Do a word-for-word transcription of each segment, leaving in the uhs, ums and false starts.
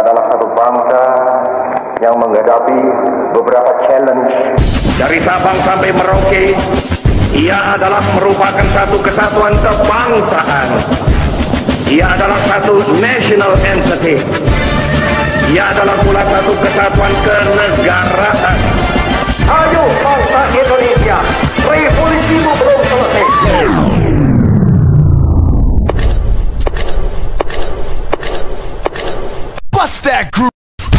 adalah satu bangsa yang menghadapi beberapa challenge. Dari Sabang sampai Merauke, ia adalah merupakan satu kesatuan kebangsaan. Ia adalah satu national entity. Ia adalah pula satu kesatuan kenegaraan. Ayo bangsa Indonesia, revolusimu belum selesai. Bust that groove.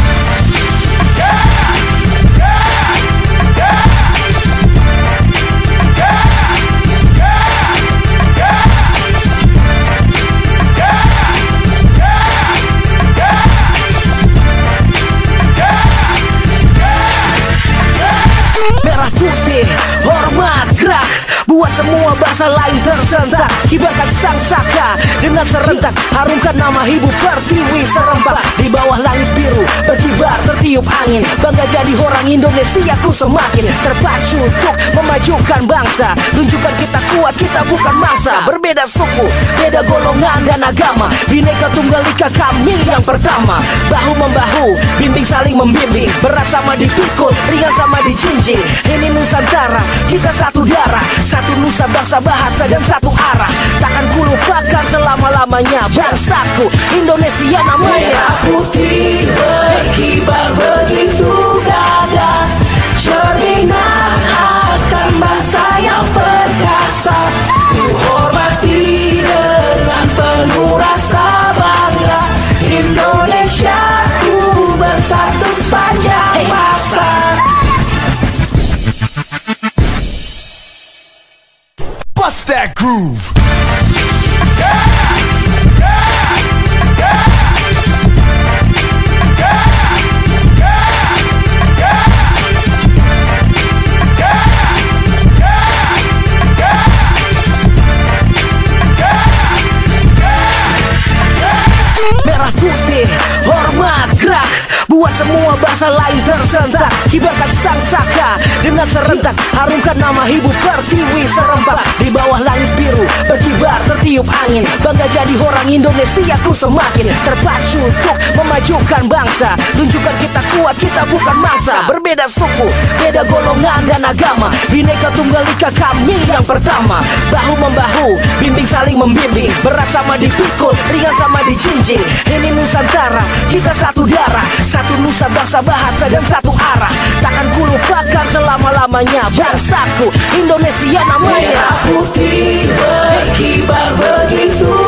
Merah putih, hormat gerak, buat semua bangsa lain tersentak. Kibarkan sang saka dengan serentak, harumkan nama ibu pertiwi serempak. Di bawah langit biru berkibar tertiup angin, bangga jadi orang Indonesia ku semakin terpacu untuk memajukan bangsa. Tunjukkan kita kuat, kita bukan mangsa. Berbeda suku, beda golongan dan agama, Bhinneka Tunggal Ika kami yang pertama. Bahu membahu, bimbing saling membimbing, berat sama dipikul, ringan sama dijinjing. Ini Nusantara, kita satu darah, satu nusa bangsa bahasa dan satu arah. Takkan ku lupakan selama-lamanya bangsaku Indonesia namanya. Merah putih berkibar begitu gagah, cerminan akan bangsa yang perkasa. Ku hormati dengan penuh rasa bangga, Indonesia ku bersatu sepanjang masa. Bust that groove. Merah putih, hormat gerak, buat semua bangsa lain tersentak. Kibarkan sang saka dengan serentak, harumkan nama ibu pertiwi serempak. Di bawah langit biru berkibar tertiup angin, bangga jadi orang Indonesia ku semakin terpacu untuk memajukan bangsa. Tunjukkan kita kuat, kita bukan mangsa. Berbeda suku, beda golongan dan agama, Bhinneka Tunggal Ika kami yang pertama. Bahu membahu, bimbing saling membimbing, berat sama dipikul, ringan sama dijinjing. Ini Nusantara, kita satu darah, satu nusa bangsa bahasa dan satu arah. Takkan ku lupakan selama-lamanya bangsaku Indonesia namanya. Merah putih berkibar begitu